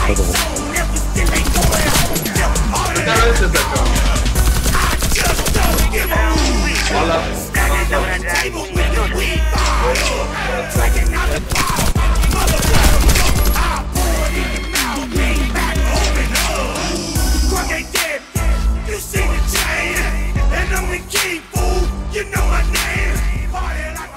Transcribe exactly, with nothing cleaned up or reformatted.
You see the chain, and I'm the king, fool. You know my name. Party like